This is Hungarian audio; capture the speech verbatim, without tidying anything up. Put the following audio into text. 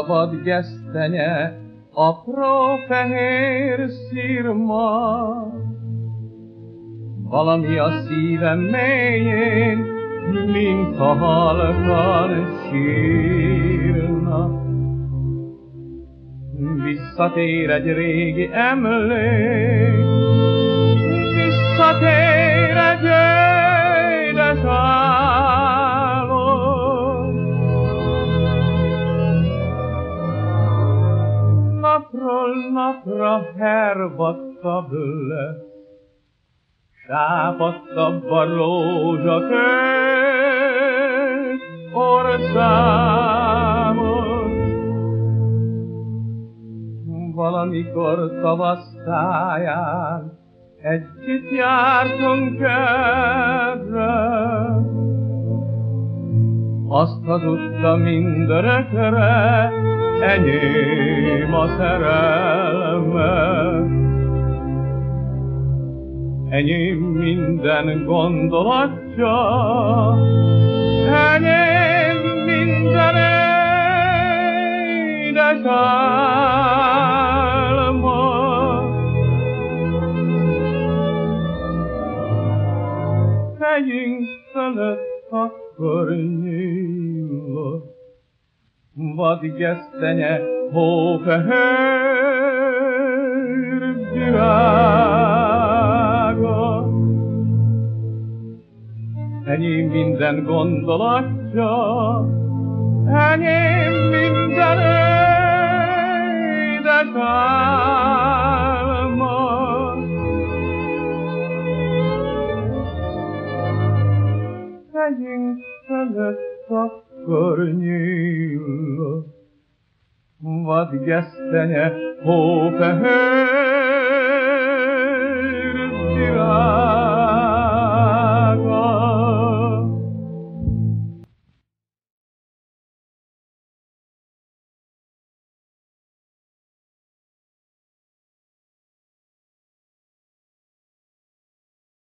szabad gesztenye, apró fehér szirma. Valami a szívem mélyén, mint a halkan sírna. Visszatér egy régi emlék, visszatér egy édes álom. Napról napra hervadtabb lesz, sápadtabb a rózsakő orszámon. Valamikor tavasz táján együtt jártunk erre, azt hazudta mindörökre, enyém a szerelme. Enyém minden gondolatja, enyém minden édes álma. Fejünk fölött akkor nyílott vadgesztenye, hófehér virága. Enyém minden gondolatja, enyém minden édes álma. Fejünk fölött akkor nyílott vadgesztenye, hófehér virága.